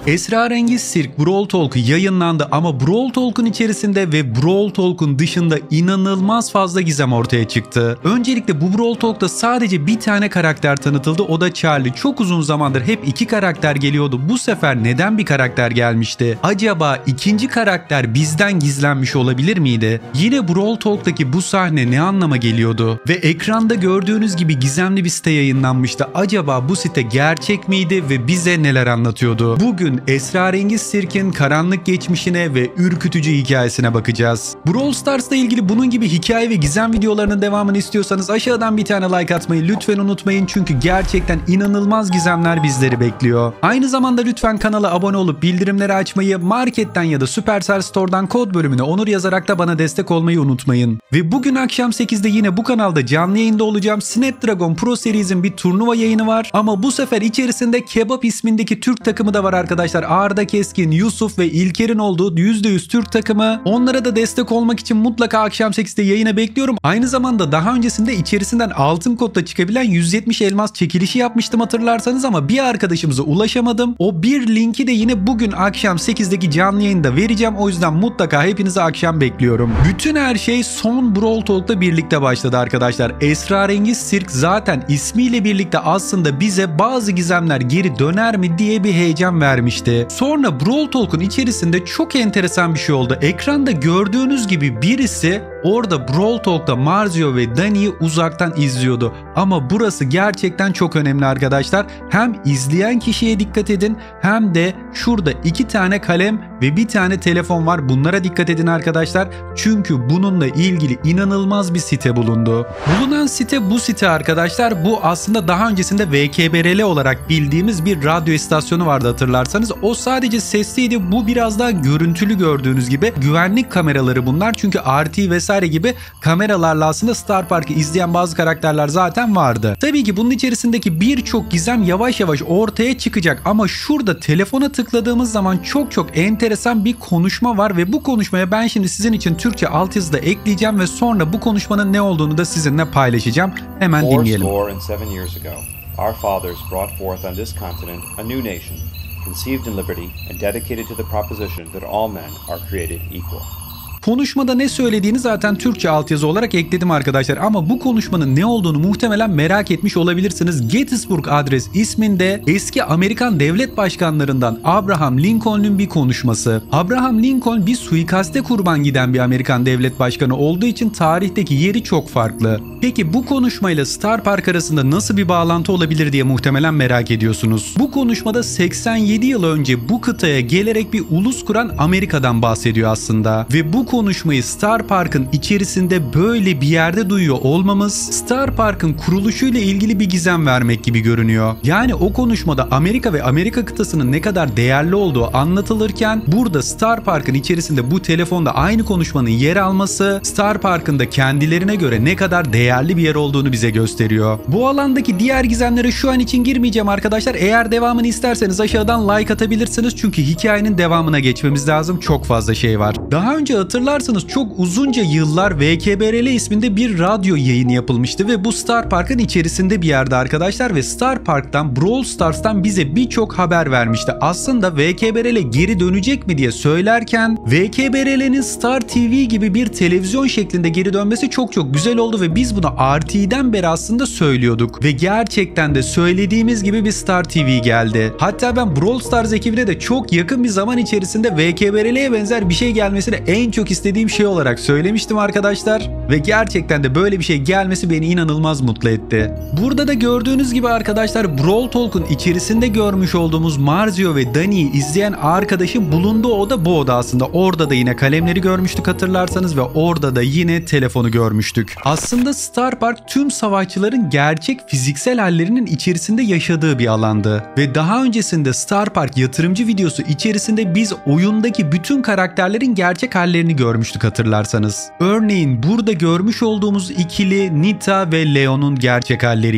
Esrarengiz Sirk Brawl Talk yayınlandı ama Brawl Talk'un içerisinde ve Brawl Talk'un dışında inanılmaz fazla gizem ortaya çıktı. Öncelikle bu Brawl Talk'ta sadece bir tane karakter tanıtıldı, o da Charlie. Çok uzun zamandır hep iki karakter geliyordu. Bu sefer neden bir karakter gelmişti? Acaba ikinci karakter bizden gizlenmiş olabilir miydi? Yine Brawl Talk'taki bu sahne ne anlama geliyordu? Ve ekranda gördüğünüz gibi gizemli bir site yayınlanmıştı. Acaba bu site gerçek miydi ve bize neler anlatıyordu? Bugün Esrarengiz Sirk'in karanlık geçmişine ve ürkütücü hikayesine bakacağız. Brawl Stars'la ilgili bunun gibi hikaye ve gizem videolarının devamını istiyorsanız aşağıdan bir tane like atmayı lütfen unutmayın. Çünkü gerçekten inanılmaz gizemler bizleri bekliyor. Aynı zamanda lütfen kanala abone olup bildirimleri açmayı, marketten ya da Supercell Store'dan kod bölümüne Onur yazarak da bana destek olmayı unutmayın. Ve bugün akşam 8'de yine bu kanalda canlı yayında olacağım. Snapdragon Pro Series'in bir turnuva yayını var. Ama bu sefer içerisinde Kebap ismindeki Türk takımı da var arkadaşlar. Arda Keskin, Yusuf ve İlker'in olduğu %100 Türk takımı. Onlara da destek olmak için mutlaka akşam 8'de yayına bekliyorum. Aynı zamanda daha öncesinde içerisinden altın kodla çıkabilen 170 elmas çekilişi yapmıştım hatırlarsanız ama bir arkadaşımıza ulaşamadım. O bir linki de yine bugün akşam 8'deki canlı yayında vereceğim. O yüzden mutlaka hepinizi akşam bekliyorum. Bütün her şey son Brawl Talk'la birlikte başladı arkadaşlar. Esrarengiz Sirk zaten ismiyle birlikte aslında bize bazı gizemler geri döner mi diye bir heyecan vermişti. Sonra Brawl Talk'un içerisinde çok enteresan bir şey oldu. Ekranda gördüğünüz gibi birisi orada Brawl Talk'ta Marzio ve Dani'yi uzaktan izliyordu. Ama burası gerçekten çok önemli arkadaşlar. Hem izleyen kişiye dikkat edin hem de şurada 2 tane kalem ve bir tane telefon var. Bunlara dikkat edin arkadaşlar. Çünkü bununla ilgili inanılmaz bir site bulundu. Bulunan site bu site arkadaşlar. Bu aslında daha öncesinde VKBRL olarak bildiğimiz bir radyo istasyonu vardı hatırlarsanız. O sadece sesliydi. Bu biraz daha görüntülü gördüğünüz gibi. Güvenlik kameraları bunlar. Çünkü RT vesaire gibi kameralarla aslında Star Park'ı izleyen bazı karakterler zaten vardı. Tabii ki bunun içerisindeki birçok gizem yavaş yavaş ortaya çıkacak. Ama şurada telefona tıkladığımız zaman çok enteresan bir konuşma var ve bu konuşmaya ben şimdi sizin için Türkçe altyazı da ekleyeceğim ve sonra bu konuşmanın ne olduğunu da sizinle paylaşacağım. Hemen dinleyelim. 407 years ago, our fathers brought forth on this continent a new nation, conceived in liberty and dedicated to the proposition that all men are created equal. Konuşmada ne söylediğini zaten Türkçe altyazı olarak ekledim arkadaşlar ama bu konuşmanın ne olduğunu muhtemelen merak etmiş olabilirsiniz. Gettysburg Address isminde eski Amerikan devlet başkanlarından Abraham Lincoln'un bir konuşması. Abraham Lincoln bir suikaste kurban giden bir Amerikan devlet başkanı olduğu için tarihteki yeri çok farklı. Peki bu konuşmayla Star Park arasında nasıl bir bağlantı olabilir diye muhtemelen merak ediyorsunuz. Bu konuşmada 87 yıl önce bu kıtaya gelerek bir ulus kuran Amerika'dan bahsediyor aslında ve bu konuşmayı Star Park'ın içerisinde böyle bir yerde duyuyor olmamız Star Park'ın kuruluşuyla ilgili bir gizem vermek gibi görünüyor. Yani o konuşmada Amerika ve Amerika kıtasının ne kadar değerli olduğu anlatılırken burada Star Park'ın içerisinde bu telefonda aynı konuşmanın yer alması Star Park'ın da kendilerine göre ne kadar değerli bir yer olduğunu bize gösteriyor. Bu alandaki diğer gizemlere şu an için girmeyeceğim arkadaşlar. Eğer devamını isterseniz aşağıdan like atabilirsiniz çünkü hikayenin devamına geçmemiz lazım. Çok fazla şey var. Daha önce hatırlarsanız çok uzunca yıllar VKBRL isminde bir radyo yayını yapılmıştı ve bu Star Park'ın içerisinde bir yerde arkadaşlar ve Star Park'tan Brawl Stars'tan bize birçok haber vermişti. Aslında VKBRL geri dönecek mi diye söylerken VKBRL'nin Star TV gibi bir televizyon şeklinde geri dönmesi çok güzel oldu ve biz bunu RT'den beri aslında söylüyorduk ve gerçekten de söylediğimiz gibi bir Star TV geldi. Hatta ben Brawl Stars ekibine de çok yakın bir zaman içerisinde VKBRL'ye benzer bir şey gelmesini en çok istediğim şey olarak söylemiştim arkadaşlar ve gerçekten de böyle bir şey gelmesi beni inanılmaz mutlu etti. Burada da gördüğünüz gibi arkadaşlar Brawl Talk'un içerisinde görmüş olduğumuz Marzio ve Dani'yi izleyen arkadaşın bulunduğu oda bu oda aslında. Orada da yine kalemleri görmüştük hatırlarsanız ve orada da yine telefonu görmüştük. Aslında Star Park tüm savaşçıların gerçek fiziksel hallerinin içerisinde yaşadığı bir alandı ve daha öncesinde Star Park yatırımcı videosu içerisinde biz oyundaki bütün karakterlerin gerçek hallerini görmüştük hatırlarsanız. Örneğin burada görmüş olduğumuz ikili Nita ve Leon'un gerçek halleriydi.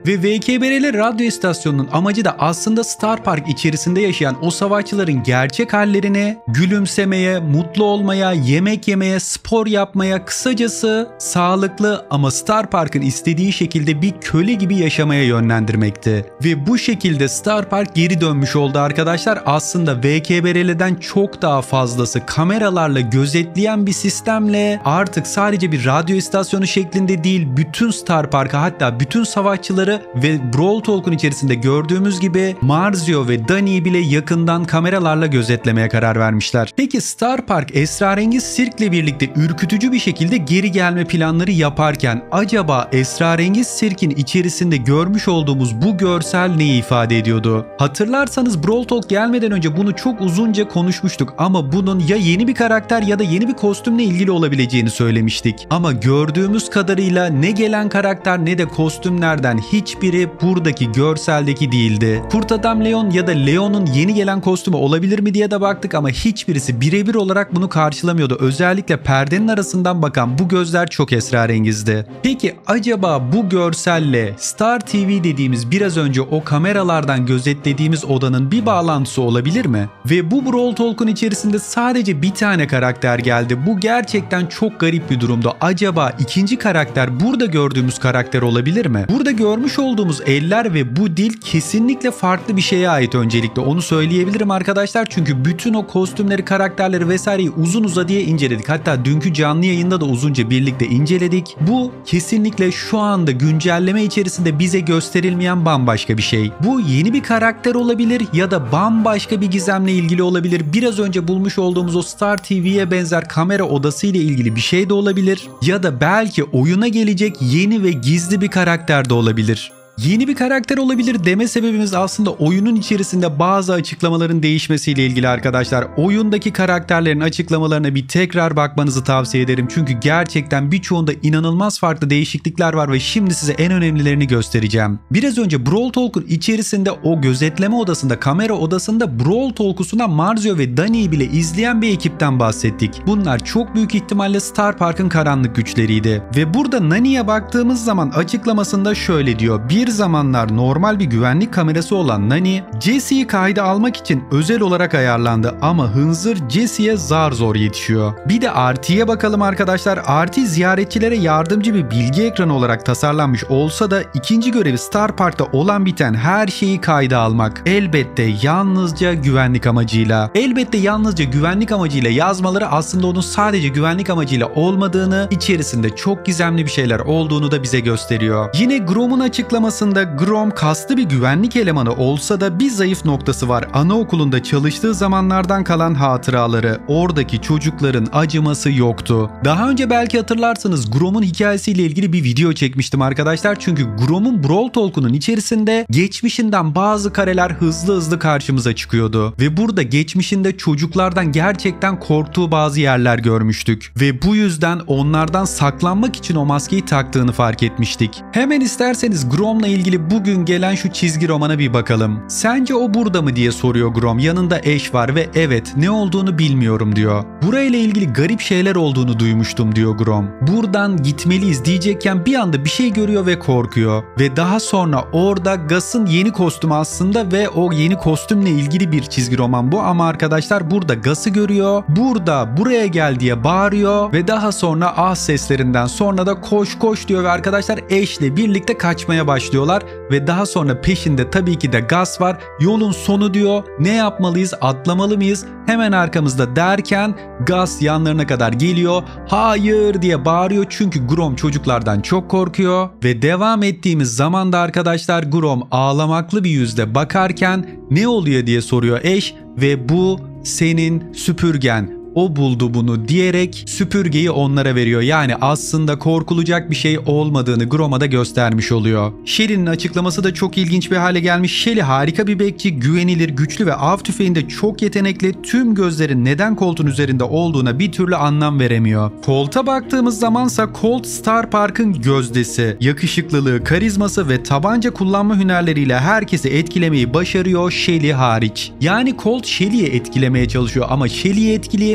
Ve VKBRL radyo istasyonunun amacı da aslında Star Park içerisinde yaşayan o savaşçıların gerçek hallerine, gülümsemeye, mutlu olmaya, yemek yemeye, spor yapmaya, kısacası sağlıklı ama Star Park'ın istediği şekilde bir köle gibi yaşamaya yönlendirmekti. Ve bu şekilde Star Park geri dönmüş oldu arkadaşlar. Aslında VKBRL'den çok daha fazlası kameralarla gözetleyen bir sistemle artık sadece bir radyo istasyonu şeklinde değil, bütün Star Park'ı, hatta bütün savaşçıları ve Brawl Talk'un içerisinde gördüğümüz gibi Marzio ve Dani'yi bile yakından kameralarla gözetlemeye karar vermişler. Peki Star Park esrarengiz sirkle birlikte ürkütücü bir şekilde geri gelme planları yaparken acaba esrarengiz sirkin içerisinde görmüş olduğumuz bu görsel neyi ifade ediyordu? Hatırlarsanız Brawl Talk gelmeden önce bunu çok uzunca konuşmuştuk ama bunun ya yeni bir karakter ya da yeni bir kostümle ilgili olabileceğini söylemiştik. Ama gördüğümüz kadarıyla ne gelen karakter ne de kostümlerden hiçbiri buradaki görseldeki değildi. Kurt Adam Leon ya da Leon'un yeni gelen kostümü olabilir mi diye de baktık ama hiçbirisi birebir olarak bunu karşılamıyordu. Özellikle perdenin arasından bakan bu gözler çok esrarengizdi. Peki acaba bu görselle Star TV dediğimiz biraz önce o kameralardan gözetlediğimiz odanın bir bağlantısı olabilir mi? Ve bu Brawl Talk'un içerisinde sadece bir tane karakter geldi. Bu gerçekten çok garip bir durumdu. Acaba ikinci karakter burada gördüğümüz karakter olabilir mi? Burada görmüş olduğumuz eller ve bu dil kesinlikle farklı bir şeye ait, öncelikle onu söyleyebilirim arkadaşlar. Çünkü bütün o kostümleri, karakterleri vesaireyi uzun uzadıya inceledik. Hatta dünkü canlı yayında da uzunca birlikte inceledik. Bu kesinlikle şu anda güncelleme içerisinde bize gösterilmeyen bambaşka bir şey. Bu yeni bir karakter olabilir ya da bambaşka bir gizemle ilgili olabilir. Biraz önce bulmuş olduğumuz o Star TV'ye benzer kamera odası ile ilgili bir şey de olabilir. Ya da belki oyuna gelecek yeni ve gizli bir karakter de olabilir. Yeni bir karakter olabilir deme sebebimiz aslında oyunun içerisinde bazı açıklamaların değişmesiyle ilgili arkadaşlar. Oyundaki karakterlerin açıklamalarına bir tekrar bakmanızı tavsiye ederim. Çünkü gerçekten birçoğunda inanılmaz farklı değişiklikler var ve şimdi size en önemlilerini göstereceğim. Biraz önce Brawl Talk'un içerisinde o gözetleme odasında, kamera odasında Brawl Talk'u sunan Marzio ve Dani'yi bile izleyen bir ekipten bahsettik. Bunlar çok büyük ihtimalle Star Park'ın karanlık güçleriydi. Ve burada Nani'ye baktığımız zaman açıklamasında şöyle diyor. Bir zamanlar normal bir güvenlik kamerası olan Nani, Jesse'yi kayda almak için özel olarak ayarlandı ama hınzır Jesse'ye zar zor yetişiyor. Bir de RT'ye bakalım arkadaşlar. RT ziyaretçilere yardımcı bir bilgi ekranı olarak tasarlanmış olsa da ikinci görevi Star Park'ta olan biten her şeyi kayda almak. Elbette yalnızca güvenlik amacıyla. Elbette yalnızca güvenlik amacıyla yazmaları aslında onun sadece güvenlik amacıyla olmadığını, içerisinde çok gizemli bir şeyler olduğunu da bize gösteriyor. Yine Grom'un açıklaması aslında Grom kaslı bir güvenlik elemanı olsa da bir zayıf noktası var. Anaokulunda çalıştığı zamanlardan kalan hatıraları. Oradaki çocukların acıması yoktu. Daha önce belki hatırlarsınız Grom'un hikayesiyle ilgili bir video çekmiştim arkadaşlar. Çünkü Grom'un Brawl Talk'unun içerisinde geçmişinden bazı kareler hızlı hızlı karşımıza çıkıyordu. Ve burada geçmişinde çocuklardan gerçekten korktuğu bazı yerler görmüştük. Ve bu yüzden onlardan saklanmak için o maskeyi taktığını fark etmiştik. Hemen isterseniz Grom'la ilgili bugün gelen şu çizgi romana bir bakalım. Sence o burada mı diye soruyor Grom. Yanında Ash var ve evet, ne olduğunu bilmiyorum diyor. Burayla ilgili garip şeyler olduğunu duymuştum diyor Grom. Buradan gitmeliyiz diyecekken bir anda bir şey görüyor ve korkuyor. Ve daha sonra orada Gus'ın yeni kostümü aslında ve o yeni kostümle ilgili bir çizgi roman bu ama arkadaşlar burada Gus'ı görüyor. Burada buraya gel diye bağırıyor ve daha sonra ah seslerinden sonra da koş koş diyor ve arkadaşlar Ash'le birlikte kaçmaya başlıyorlar ve daha sonra peşinde tabii ki de Gus var. Yolun sonu diyor. Ne yapmalıyız? Atlamalı mıyız? Hemen arkamızda derken Gus yanlarına kadar geliyor. Hayır diye bağırıyor çünkü Grom çocuklardan çok korkuyor ve devam ettiğimiz zamanda arkadaşlar Grom ağlamaklı bir yüzle bakarken ne oluyor diye soruyor Ash ve bu senin süpürgen. O buldu bunu diyerek süpürgeyi onlara veriyor. Yani aslında korkulacak bir şey olmadığını Grom'a da göstermiş oluyor. Shelly'nin açıklaması da çok ilginç bir hale gelmiş. Shelly harika bir bekçi, güvenilir, güçlü ve av tüfeğinde çok yetenekli. Tüm gözlerin neden Colt'un üzerinde olduğuna bir türlü anlam veremiyor. Colt'a baktığımız zamansa Colt Star Park'ın gözdesi. Yakışıklılığı, karizması ve tabanca kullanma hünerleriyle herkesi etkilemeyi başarıyor, Shelly hariç. Yani Colt Shelly'yi etkilemeye çalışıyor ama Shelly'yi etkileyemiyor.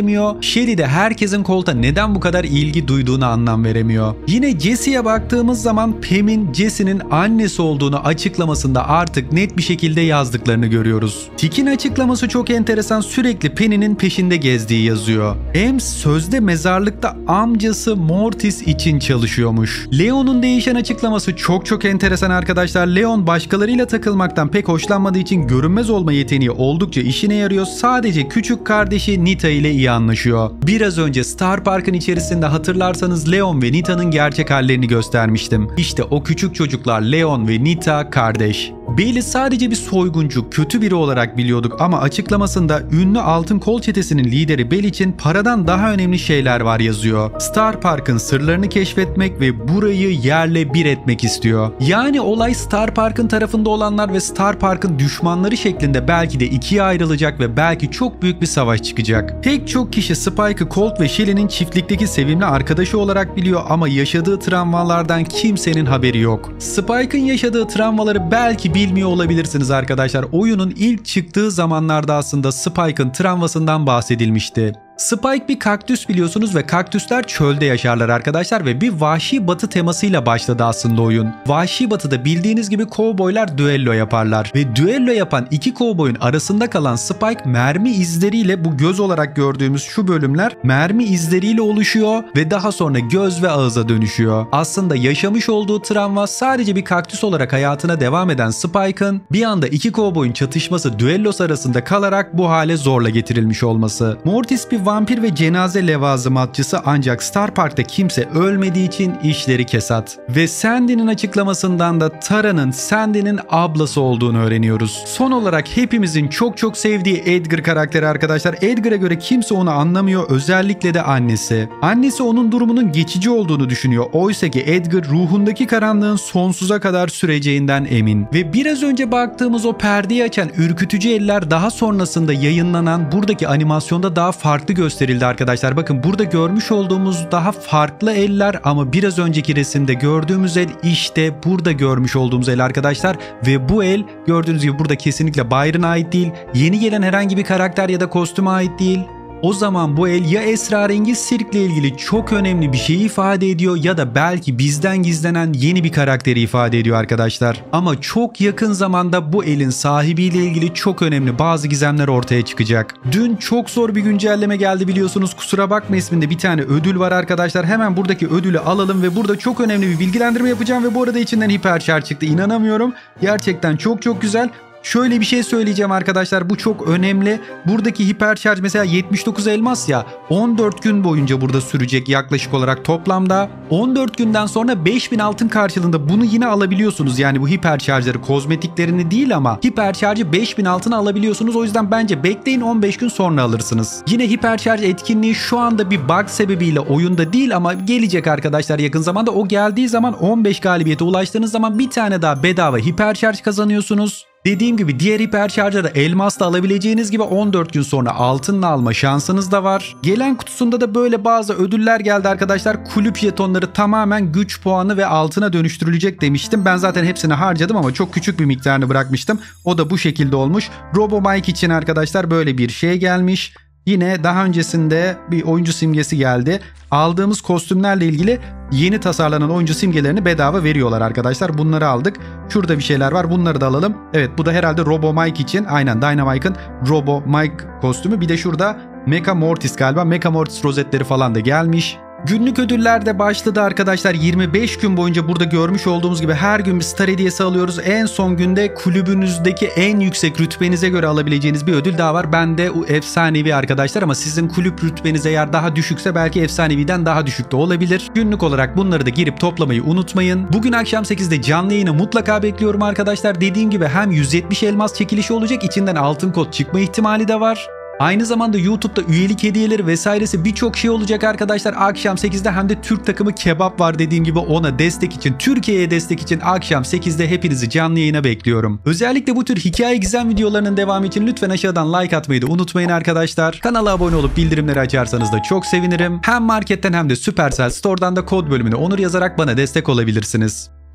veremiyor. Shelly de herkesin Colt'a neden bu kadar ilgi duyduğuna anlam veremiyor. Yine Jesse'ye baktığımız zaman Pam'in Jesse'nin annesi olduğunu açıklamasında artık net bir şekilde yazdıklarını görüyoruz. Tick'in açıklaması çok enteresan. Sürekli Penny'nin peşinde gezdiği yazıyor. Ames sözde mezarlıkta amcası Mortis için çalışıyormuş. Leon'un değişen açıklaması çok enteresan arkadaşlar. Leon başkalarıyla takılmaktan pek hoşlanmadığı için görünmez olma yeteneği oldukça işine yarıyor. Sadece küçük kardeşi Nita ile iyi anlaşıyor. Biraz önce Star Park'ın içerisinde hatırlarsanız Leon ve Nita'nın gerçek hallerini göstermiştim. İşte o küçük çocuklar Leon ve Nita kardeş. Bale'i sadece bir soyguncu, kötü biri olarak biliyorduk ama açıklamasında ünlü Altın Kol çetesinin lideri Bale için paradan daha önemli şeyler var yazıyor. Star Park'ın sırlarını keşfetmek ve burayı yerle bir etmek istiyor. Yani olay Star Park'ın tarafında olanlar ve Star Park'ın düşmanları şeklinde belki de ikiye ayrılacak ve belki çok büyük bir savaş çıkacak. Pek çok kişi Spike'ı Colt ve Shelly'nin çiftlikteki sevimli arkadaşı olarak biliyor ama yaşadığı travmalardan kimsenin haberi yok. Spike'ın yaşadığı travmaları belki bilmiyor olabilirsiniz arkadaşlar. Oyunun ilk çıktığı zamanlarda aslında Spike'ın travmasından bahsedilmişti. Spike bir kaktüs biliyorsunuz ve kaktüsler çölde yaşarlar arkadaşlar ve bir vahşi batı temasıyla başladı aslında oyun. Vahşi batıda bildiğiniz gibi kovboylar düello yaparlar ve düello yapan iki kovboyun arasında kalan Spike mermi izleriyle, bu göz olarak gördüğümüz şu bölümler mermi izleriyle oluşuyor ve daha sonra göz ve ağıza dönüşüyor. Aslında yaşamış olduğu travma sadece bir kaktüs olarak hayatına devam eden Spike'ın bir anda iki kovboyun çatışması düellosu arasında kalarak bu hale zorla getirilmiş olması. Mortis bir vampir ve cenaze levazımatçısı ancak Star Park'ta kimse ölmediği için işleri kesat. Ve Sandy'nin açıklamasından da Tara'nın Sandy'nin ablası olduğunu öğreniyoruz. Son olarak hepimizin çok sevdiği Edgar karakteri arkadaşlar. Edgar'a göre kimse onu anlamıyor, özellikle de annesi. Annesi onun durumunun geçici olduğunu düşünüyor. Oysa ki Edgar ruhundaki karanlığın sonsuza kadar süreceğinden emin. Ve biraz önce baktığımız o perdeyi açan ürkütücü eller daha sonrasında yayınlanan buradaki animasyonda daha farklı gösterildi arkadaşlar. Bakın burada görmüş olduğumuz daha farklı eller ama biraz önceki resimde gördüğümüz el işte burada görmüş olduğumuz el arkadaşlar ve bu el gördüğünüz gibi burada kesinlikle Byron'a ait değil. Yeni gelen herhangi bir karakter ya da kostüme ait değil. O zaman bu el ya esrarengiz sirkle ilgili çok önemli bir şeyi ifade ediyor ya da belki bizden gizlenen yeni bir karakteri ifade ediyor arkadaşlar. Ama çok yakın zamanda bu elin sahibiyle ilgili çok önemli bazı gizemler ortaya çıkacak. Dün çok zor bir güncelleme geldi biliyorsunuz. Kusura bakma isminde bir tane ödül var arkadaşlar. Hemen buradaki ödülü alalım ve burada çok önemli bir bilgilendirme yapacağım ve bu arada içinden hiperşarj çıktı. İnanamıyorum. Gerçekten çok güzel. Şöyle bir şey söyleyeceğim arkadaşlar, bu çok önemli. Buradaki hiperşarj mesela 79 elmas ya, 14 gün boyunca burada sürecek yaklaşık olarak toplamda. 14 günden sonra 5000 altın karşılığında bunu yine alabiliyorsunuz. Yani bu hiperşarjları, kozmetiklerini değil ama hiperşarjı 5000 altına alabiliyorsunuz. O yüzden bence bekleyin, 15 gün sonra alırsınız. Yine hiperşarj etkinliği şu anda bir bug sebebiyle oyunda değil ama gelecek arkadaşlar yakın zamanda. O geldiği zaman 15 galibiyete ulaştığınız zaman bir tane daha bedava hiperşarj kazanıyorsunuz. Dediğim gibi diğer hiperşarjları elmasla alabileceğiniz gibi 14 gün sonra altınla alma şansınız da var. Gelen kutusunda da böyle bazı ödüller geldi arkadaşlar. Kulüp jetonları tamamen güç puanı ve altına dönüştürülecek demiştim. Ben zaten hepsini harcadım ama çok küçük bir miktarını bırakmıştım. O da bu şekilde olmuş. RoboMike için arkadaşlar böyle bir şey gelmiş. Yine daha öncesinde bir oyuncu simgesi geldi. Aldığımız kostümlerle ilgili yeni tasarlanan oyuncu simgelerini bedava veriyorlar arkadaşlar. Bunları aldık. Şurada bir şeyler var. Bunları da alalım. Evet, bu da herhalde RoboMike için. Aynen, Dynamike'ın RoboMike kostümü. Bir de şurada Mecha Mortis galiba. Mecha Mortis rozetleri falan da gelmiş. Günlük ödüller de başladı arkadaşlar. 25 gün boyunca burada görmüş olduğumuz gibi her gün bir star hediyesi alıyoruz. En son günde kulübünüzdeki en yüksek rütbenize göre alabileceğiniz bir ödül daha var. Bende efsanevi arkadaşlar ama sizin kulüp rütbeniz eğer daha düşükse belki efsaneviden daha düşük de olabilir. Günlük olarak bunları da girip toplamayı unutmayın. Bugün akşam 8'de canlı yayını mutlaka bekliyorum arkadaşlar. Dediğim gibi hem 170 elmas çekilişi olacak, içinden altın kod çıkma ihtimali de var. Aynı zamanda YouTube'da üyelik hediyeleri vesairesi birçok şey olacak arkadaşlar. Akşam 8'de hem de Türk takımı kebap var dediğim gibi, ona destek için, Türkiye'ye destek için akşam 8'de hepinizi canlı yayına bekliyorum. Özellikle bu tür hikaye gizem videolarının devamı için lütfen aşağıdan like atmayı da unutmayın arkadaşlar. Kanala abone olup bildirimleri açarsanız da çok sevinirim. Hem marketten hem de Supercell Store'dan da kod bölümüne Onur yazarak bana destek olabilirsiniz.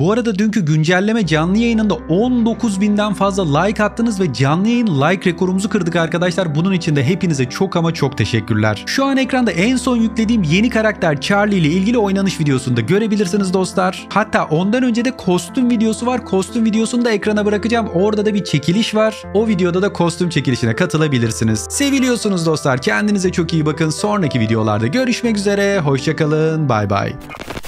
Bu arada dünkü güncelleme canlı yayınında 19.000'den fazla like attınız ve canlı yayın like rekorumuzu kırdık arkadaşlar. Bunun için de hepinize çok ama çok teşekkürler. Şu an ekranda en son yüklediğim yeni karakter Charlie ile ilgili oynanış videosunu da görebilirsiniz dostlar. Hatta ondan önce de kostüm videosu var. Kostüm videosunu da ekrana bırakacağım. Orada da bir çekiliş var. O videoda da kostüm çekilişine katılabilirsiniz. Seviliyorsunuz dostlar. Kendinize çok iyi bakın. Sonraki videolarda görüşmek üzere. Hoşça kalın. Bay bay.